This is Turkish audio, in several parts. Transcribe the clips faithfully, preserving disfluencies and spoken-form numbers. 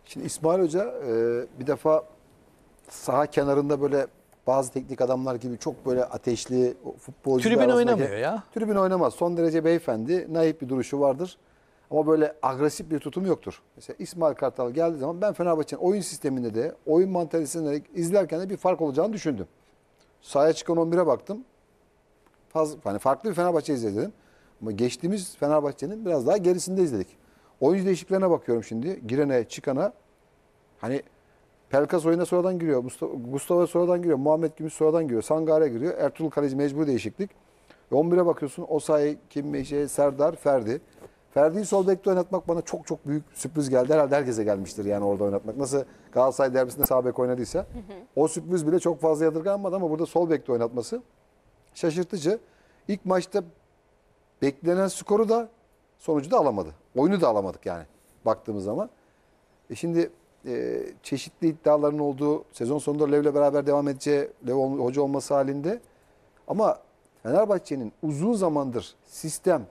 Şimdi İsmail Hoca e, bir defa saha kenarında böyle bazı teknik adamlar gibi çok böyle ateşli futbolcular Tribün arasındaki- oynamıyor ya. Tribün oynamaz. Son derece beyefendi, naif bir duruşu vardır. Ama böyle agresif bir tutum yoktur. Mesela İsmail Kartal geldiği zaman ben Fenerbahçe'nin oyun sisteminde de, oyun mantalitesinde de izlerken de bir fark olacağını düşündüm. Sahaya çıkan on bire baktım. Fazla, hani farklı bir Fenerbahçe izledim. Ama geçtiğimiz Fenerbahçe'nin biraz daha gerisinde izledik. Oyuncu değişikliklerine bakıyorum şimdi. Girene, çıkana. Hani Pelkas oyuna sonradan giriyor. Mustafa, Mustafa sonradan giriyor. Muhammed Gümüş sonradan giriyor. Sangare giriyor. Ertuğrul Kaleci mecbur değişiklik. Ve on bire bakıyorsun. Osayi, Kim, şey, Serdar, Ferdi. Ferdi'yi sol bekte oynatmak bana çok çok büyük sürpriz geldi. Herhalde herkese gelmiştir yani orada oynatmak. Nasıl Galatasaray derbisinde sağ bek oynadıysa. Hı hı. O sürpriz bile çok fazla yadırganmadı ama burada sol bekte oynatması şaşırtıcı. İlk maçta beklenen skoru da sonucu da alamadı. Oyunu da alamadık yani baktığımız zaman. E şimdi e, çeşitli iddiaların olduğu sezon sonunda Lev'le beraber devam edeceği Lev hoca olması halinde ama Fenerbahçe'nin uzun zamandır sistem,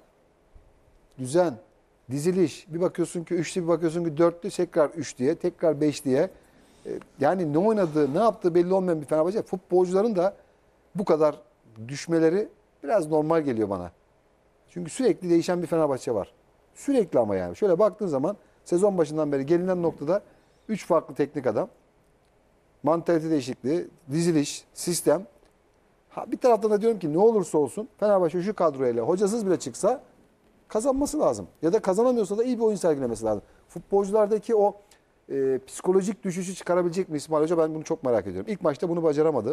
düzen, diziliş bir bakıyorsun ki üçlü bir bakıyorsun ki dörtlü tekrar üç diye tekrar beş diye e, yani ne oynadığı ne yaptığı belli olmayan bir Fenerbahçe. Futbolcuların da bu kadar düşmeleri biraz normal geliyor bana. Çünkü sürekli değişen bir Fenerbahçe var. Sürekli ama yani. Şöyle baktığın zaman sezon başından beri gelinen noktada üç farklı teknik adam. Mantalite değişikliği, diziliş, sistem. Ha, bir taraftan da diyorum ki ne olursa olsun Fenerbahçe şu kadroyla hocasız bile çıksa kazanması lazım. Ya da kazanamıyorsa da iyi bir oyun sergilemesi lazım. Futbolculardaki o e, psikolojik düşüşü çıkarabilecek mi İsmail Hoca? Ben bunu çok merak ediyorum. İlk maçta bunu başaramadı.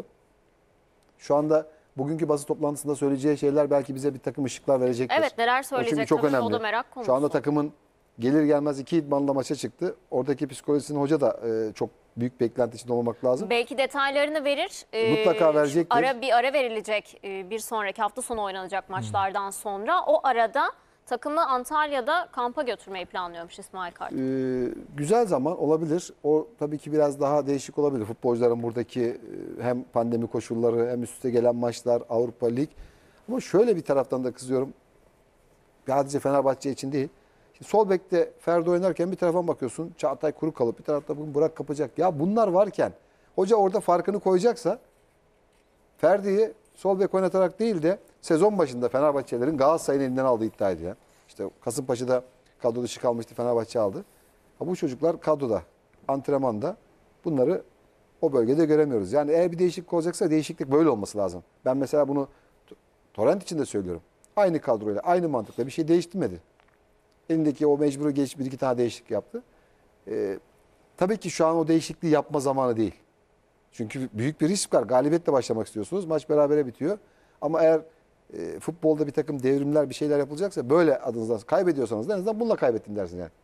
Şu anda bugünkü basın toplantısında söyleyeceği şeyler belki bize bir takım ışıklar verecektir. Evet, neler O söyleyecek çünkü çok tabii, önemli. o da merak konusu. Şu anda takımın gelir gelmez iki idmanla maça çıktı. Oradaki psikolojisini hoca da e, çok büyük beklenti içinde olmamak lazım. Belki detaylarını verir. Ee, Mutlaka verecektir. Ara, bir ara verilecek e, bir sonraki hafta sonu oynanacak maçlardan sonra. O arada takımı Antalya'da kampa götürmeyi planlıyormuş İsmail Kartal. Ee, güzel zaman olabilir. O tabii ki biraz daha değişik olabilir. Futbolcuların buradaki e, hem pandemi koşulları hem üst üste gelen maçlar, Avrupa Lig. Ama şöyle bir taraftan da kızıyorum. Sadece Fenerbahçe için değil. Şimdi sol bekte Ferdi oynarken bir tarafa bakıyorsun. Çağatay kuru kalıp bir tarafta bugün Burak kapacak. Ya bunlar varken hoca orada farkını koyacaksa Ferdi'yi sol bek oynatarak değil de sezon başında Fenerbahçelerin Galatasaray'ın elinden aldığı iddia ediyor. İşte Kasımpaşa'da kadro dışı kalmıştı, Fenerbahçe aldı. Ha, bu çocuklar kadroda, antrenmanda bunları o bölgede göremiyoruz. Yani eğer bir değişiklik olacaksa değişiklik böyle olması lazım. Ben mesela bunu Torrent için de söylüyorum. Aynı kadroyla, aynı mantıkla bir şey değiştirmedi. Elindeki o mecburu geç bir iki tane değişiklik yaptı. Ee, tabii ki şu an o değişikliği yapma zamanı değil. Çünkü büyük bir risk var. Galibiyetle başlamak istiyorsunuz. Maç berabere bitiyor. Ama eğer e, futbolda bir takım devrimler, bir şeyler yapılacaksa böyle adınızdan kaybediyorsanız da en azından bununla kaybettim dersin yani.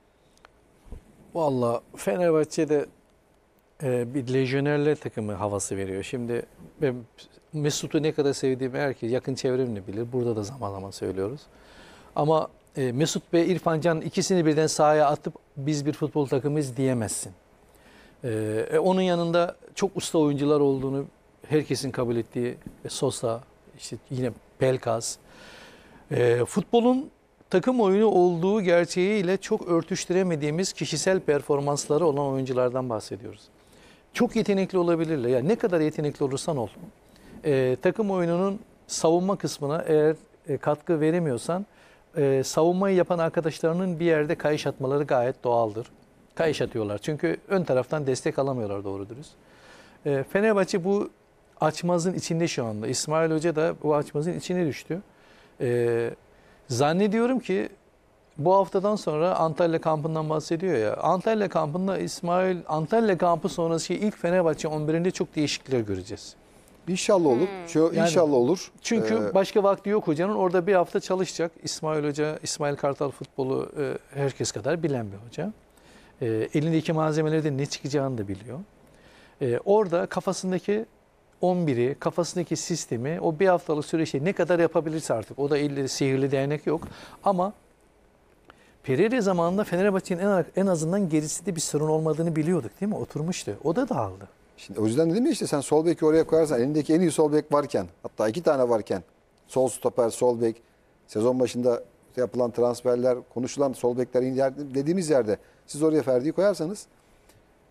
Vallahi Fenerbahçe'de e, bir lejyonerler takımı havası veriyor. Şimdi ben Mesut'u ne kadar sevdiğimi herkes yakın çevremle bilir. Burada da zaman zaman söylüyoruz. Ama e, Mesut ve İrfan Can ikisini birden sahaya atıp biz bir futbol takımıyız diyemezsin. E, onun yanında çok usta oyuncular olduğunu herkesin kabul ettiği e, Sosa, işte yine Pelkas. E, futbolun takım oyunu olduğu gerçeğiyle çok örtüştüremediğimiz kişisel performansları olan oyunculardan bahsediyoruz. Çok yetenekli olabilirler. Yani ne kadar yetenekli olursan ol. E, takım oyununun savunma kısmına eğer e, katkı veremiyorsan e, savunmayı yapan arkadaşlarının bir yerde kayış atmaları gayet doğaldır. Kayış atıyorlar. Çünkü ön taraftan destek alamıyorlar doğru dürüst. E, Fenerbahçe bu açmazın içinde şu anda. İsmail Hoca da bu açmazın içine düştü. E, zannediyorum ki bu haftadan sonra Antalya kampından bahsediyor ya. Antalya kampında İsmail, Antalya kampı sonrası ilk Fenerbahçe on birinde çok değişiklikler göreceğiz. İnşallah olur. Şu Yani, inşallah olur. Çünkü Ee, başka vakti yok hocanın. Orada bir hafta çalışacak. İsmail Hoca, İsmail Kartal futbolu e, herkes kadar bilen bir hoca. E, elindeki malzemelerde ne çıkacağını da biliyor. E, orada kafasındaki on biri, kafasındaki sistemi o bir haftalık süreçte ne kadar yapabilirse artık. O da elleri sihirli değnek yok. Ama Pereira zamanında Fenerbahçe'nin en, en azından gerisinde bir sorun olmadığını biliyorduk değil mi? Oturmuştu. O da dağıldı. Şimdi o yüzden dedim ya işte sen sol beki oraya koyarsan elindeki en iyi sol bek varken hatta iki tane varken sol stoper, sol bek sezon başında yapılan transferler, konuşulan sol bekler dediğimiz yerde siz oraya Ferdi'yi koyarsanız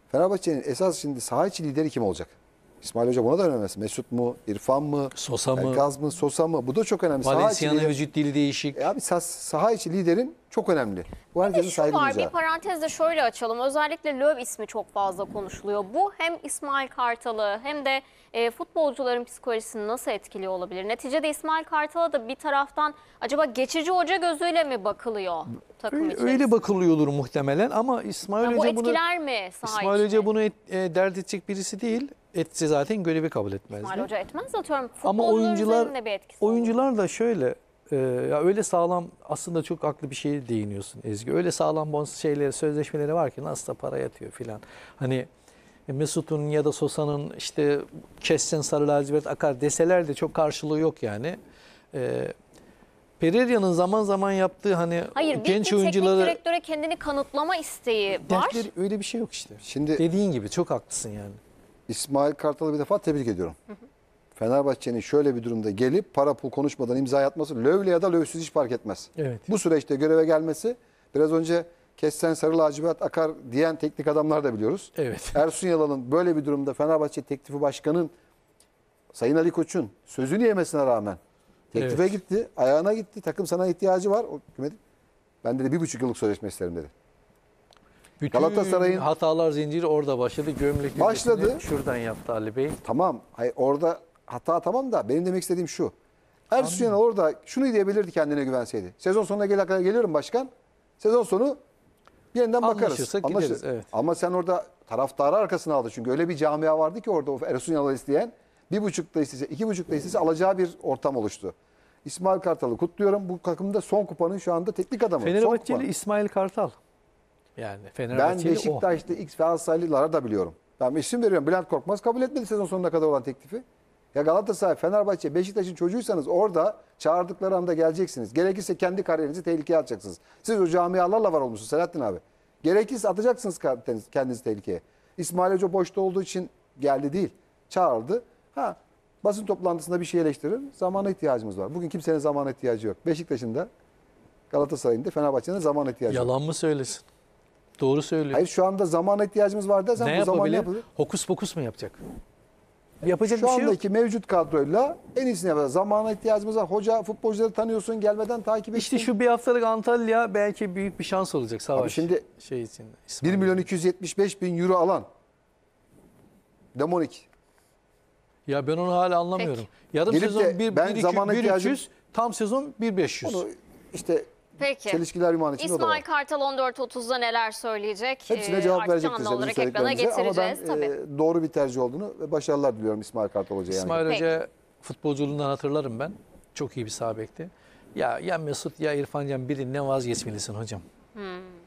Fenerbahçe'nin esas şimdi saha içi lideri kim olacak? İsmail Hoca buna da önemli. Mesut mu, İrfan mı, Sosa mı? Gaz mı, Sosa mı? Bu da çok önemli. Saha içi Valencia'nın lider- vücut dili değişik. E abi sah- saha içi liderin çok önemli. Bu Bir de herkesin şu saygı var, bir duyacağı. parantez de şöyle açalım. Özellikle Löw ismi çok fazla konuşuluyor. Bu hem İsmail Kartal'ı hem de e, futbolcuların psikolojisini nasıl etkiliyor olabilir? Neticede İsmail Kartal'a da bir taraftan acaba geçici hoca gözüyle mi bakılıyor takım Öyle, içerisinde? öyle bakılıyordur muhtemelen ama İsmail Yani bu Hoca bunu etkiler mi saha İsmail içini? Hoca bunu et- e, dert edecek birisi değil. Etse zaten görevi kabul etmezdi. İsmail Hoca etmez atıyorum. Ama Futbolcular oyuncular üzerinde bir etkisi olur. oyuncular da şöyle e, ya öyle sağlam aslında çok haklı bir şey değiniyorsun Ezgi. Öyle sağlam bonus şeyleri sözleşmeleri var ki nasıl da para yatıyor filan. Hani e, Mesut'un ya da Sosa'nın işte kessen sarı lacivert akar deseler de çok karşılığı yok yani. E, Pereira'nın zaman zaman yaptığı hani Hayır, bir, genç bir oyuncuları teknik direktöre kendini kanıtlama isteği var. dertleri öyle bir şey yok işte. Şimdi Dediğin gibi çok haklısın yani. İsmail Kartal'ı bir defa tebrik ediyorum. Fenerbahçe'nin şöyle bir durumda gelip para pul konuşmadan imza atması Löw'le ya da Löw'süz hiç fark etmez. Evet. Bu süreçte göreve gelmesi biraz önce kessen sarı lacivert akar diyen teknik adamlar da biliyoruz. Evet. Ersun Yalan'ın böyle bir durumda Fenerbahçe teklifi başkanın Sayın Ali Koç'un sözünü yemesine rağmen teklife Evet. gitti, ayağına gitti. Takım sana ihtiyacı var. O, küme- ben dedi bir buçuk yıllık sözleşme isterim dedi. Bütün Galatasaray'ın- hatalar zinciri orada başladı. Gömlek Başladı. ülkesini şuradan yaptı Ali Bey. Tamam. Hayır, orada hata tamam da benim demek istediğim şu. Ersun Yanal orada şunu diyebilirdi kendine güvenseydi. Sezon sonuna gel kadar geliyorum başkan. Sezon sonu yeniden bakarız. Anlaşırsak gideriz, evet. Ama sen orada taraftarı arkasına aldı. Çünkü öyle bir camia vardı ki orada o Ersun Yanal isteyen bir buçukta istese, iki buçukta istese alacağı bir ortam oluştu. İsmail Kartal'ı kutluyorum. Bu takımda son kupanın şu anda teknik adamı. Son Fenerbahçeli kupa. İsmail Kartal. Yani Ben Fenerbahçeli o. Beşiktaş'ta X Galatasaraylılara da biliyorum. Ben isim veriyorum. Bülent Korkmaz kabul etmedi sezon sonuna kadar olan teklifi. Ya Galatasaray, Fenerbahçe, Beşiktaş'ın çocuğuysanız orada çağırdıkları anda geleceksiniz. Gerekirse kendi kariyerinizi tehlikeye atacaksınız. Siz o camialarla var olmuşsunuz Selahattin abi. Gerekirse atacaksınız kendinizi tehlikeye. İsmail Hoca boşta olduğu için geldi değil. Çağırdı. Ha, basın toplantısında bir şey eleştirir. Zamana ihtiyacımız var. Bugün kimsenin zamana ihtiyacı yok. Beşiktaş'ın da Galatasaray'ın da Fenerbahçe'nin de zamana ihtiyacı yok. Yalan mı söylesin? Doğru söylüyor. Hayır şu anda zamana ihtiyacımız var dersen ne bu zaman ne yapabilir? yapılır? Hokus pokus mu yapacak? Yapacak Şu bir şey yok. andaki mevcut kadroyla en iyisini yapacağız. Zamana ihtiyacımız var. Hoca futbolcuları tanıyorsun, gelmeden takip etsin. İşte şu bir haftalık Antalya belki büyük bir şans olacak Savaş. Abi şimdi şey için. bir İsmail. milyon iki yüz yetmiş beş bin euro alan Demonik. Ya ben onu hala anlamıyorum. Yarım Gelip sezon de bir, ben bir, zamana iki, bir ihtiyacım- üç yüz, tam sezon bir beş yüz. Onu işte Peki. çelişkiler ünvanı içinde o da var. İsmail Kartal on dört otuzda neler söyleyecek? Hepsine Ee, cevap artık verecektir canlı sizin olarak ekrana söylediklerinize. Ama ben getireceğiz tabii. e, doğru bir tercih olduğunu ve başarılar diliyorum İsmail Kartal Hoca'ya. Yani. İsmail Peki. Hoca futbolculuğundan hatırlarım ben. Çok iyi bir sağ bekti. Ya ya Mesut ya İrfan Can birinden vazgeçmelisin hocam.